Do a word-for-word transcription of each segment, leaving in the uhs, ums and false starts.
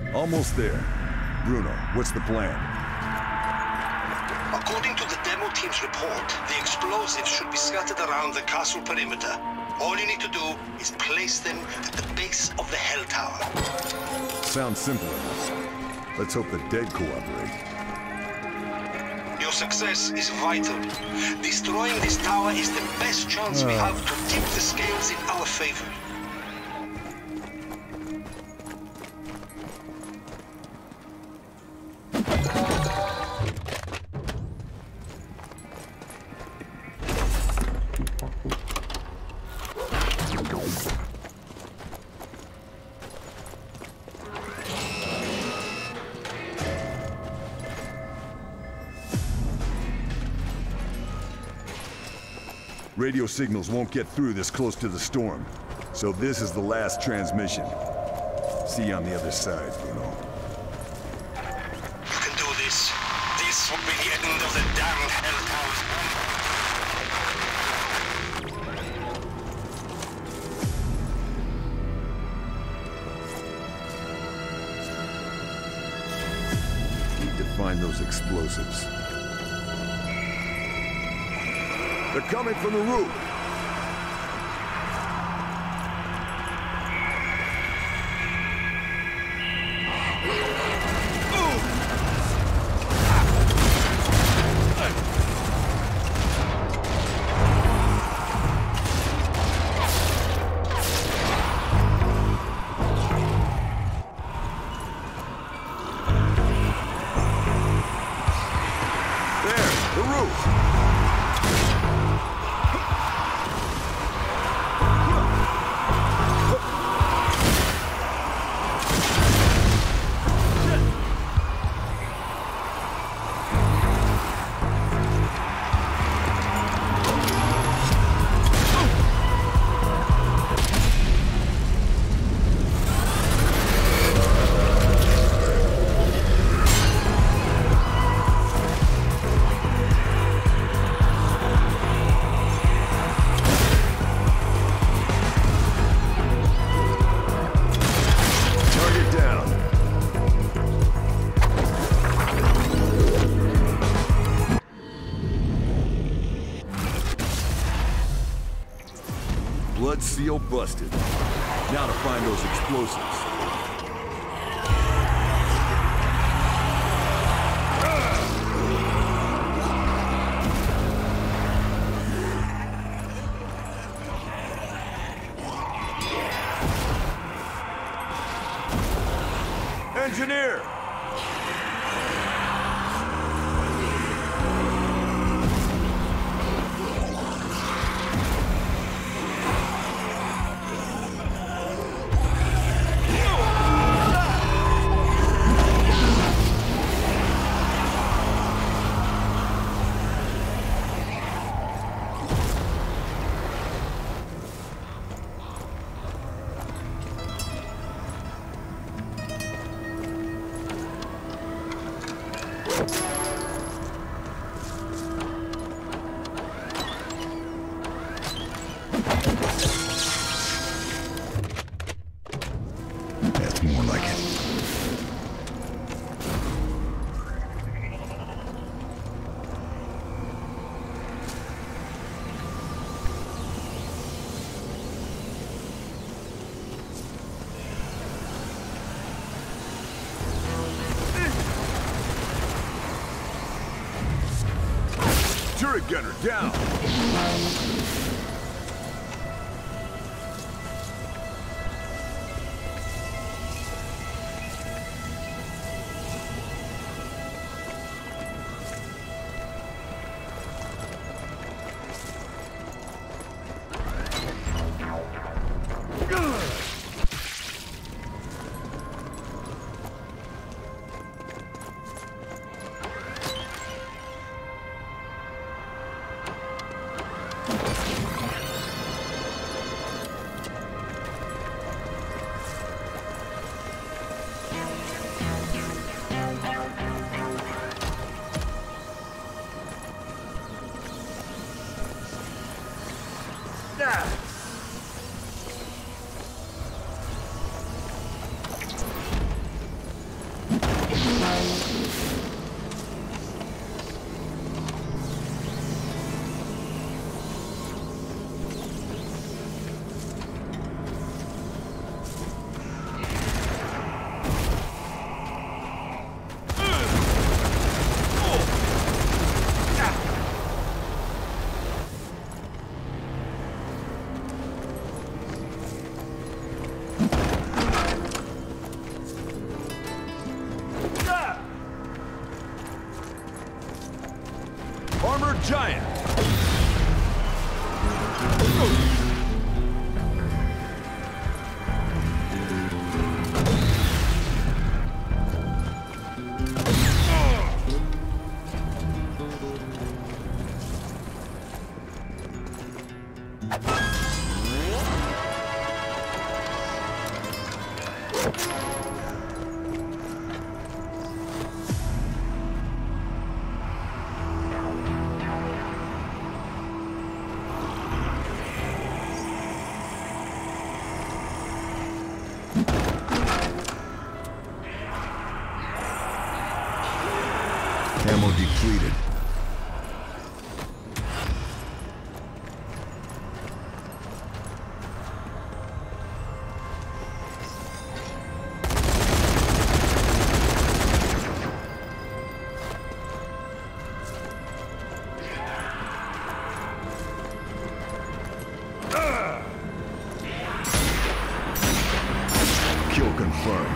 Almost there. Bruno, what's the plan? According to the demo team's report, the explosives should be scattered around the castle perimeter. All you need to do is place them at the base of the Hell Tower. Sounds simple enough. Let's hope the dead cooperate. Your success is vital. Destroying this tower is the best chance uh. we have to tip the scales in our favor. Radio signals won't get through this close to the storm. So this is the last transmission. See you on the other side, Bruno. You can do this. This will be the end of the damned Hell Towers. Need to find those explosives. They're coming from the roof. There, the roof. Blood seal busted. Now to find those explosives. Engineer! That's more like it. Turret gunner down! Armored giant! Ammo depleted. Kill confirmed.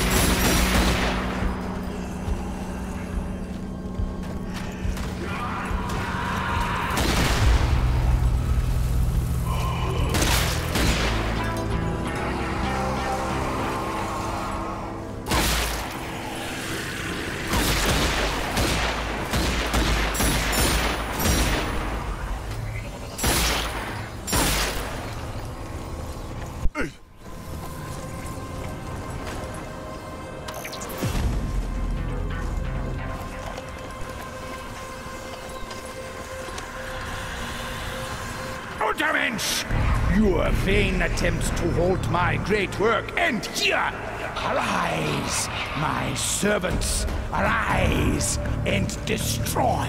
Untermensch! Your vain attempts to halt my great work end here! Arise, my servants! Arise and destroy!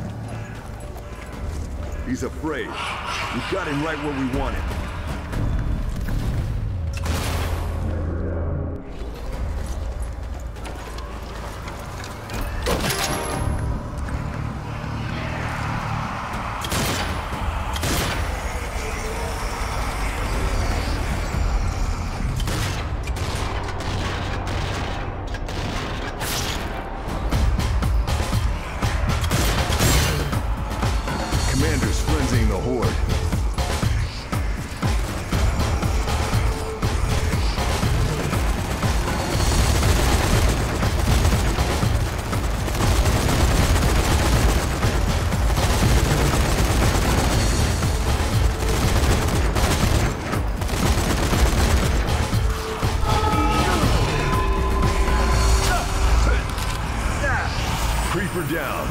He's afraid. We got him right where we want him. Commander's frenzying the horde. Creeper down.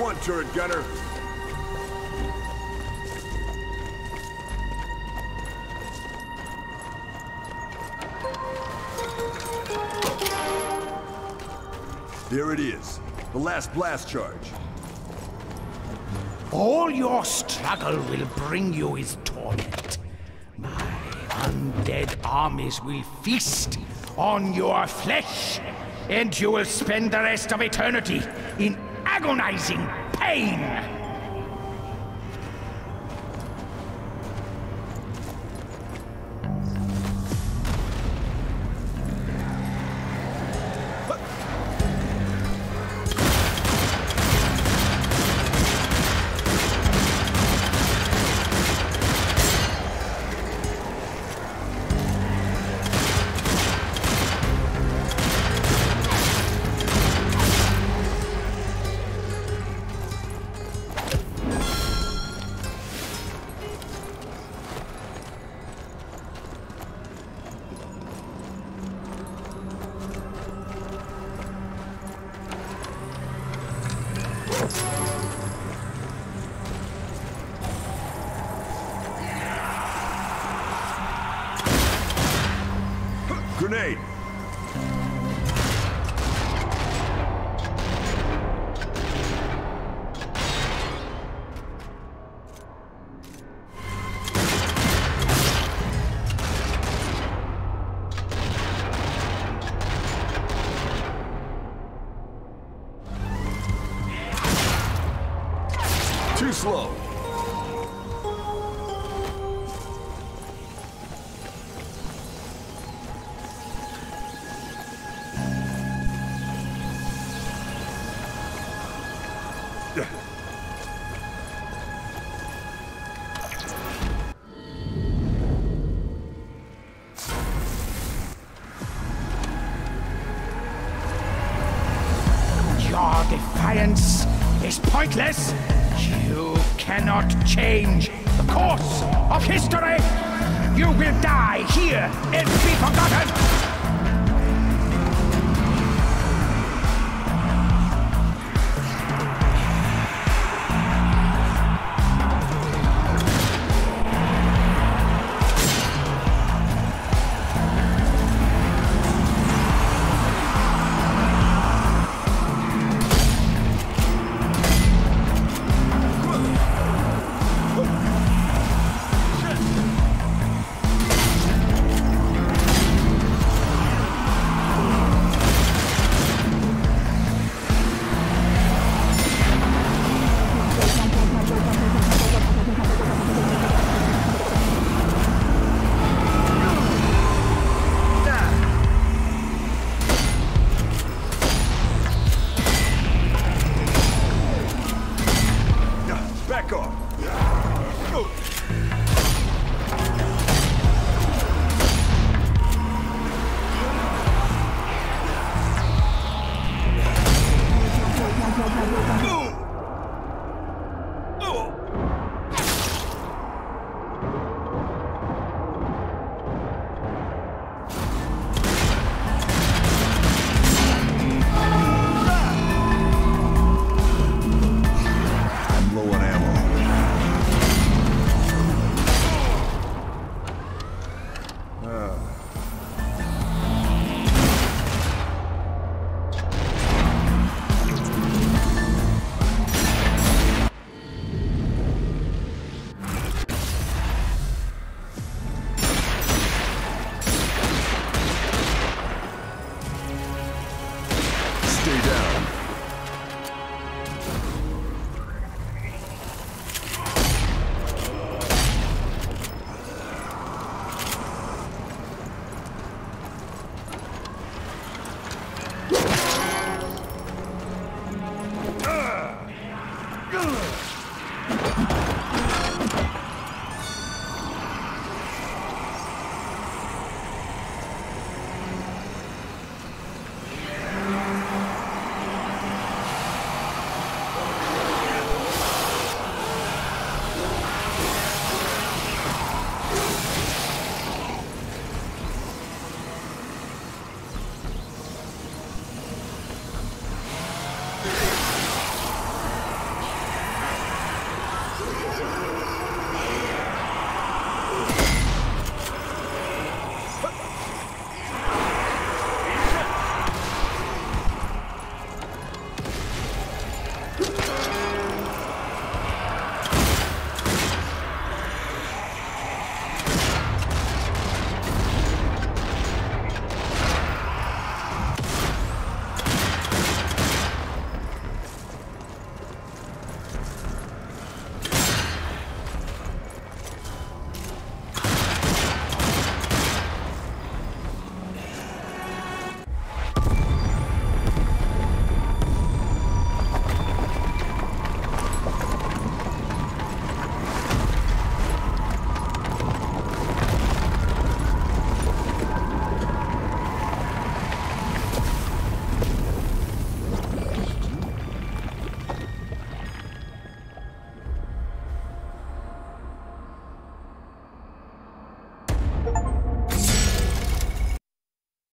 one turret gunner. There it is. The last blast charge. All your struggle will bring you is torment. My undead armies will feast on your flesh, and you will spend the rest of eternity in agonizing pain. Grenade! Too slow. Your defiance is pointless. You cannot change the course of history. You will die here and be forgotten. Back off.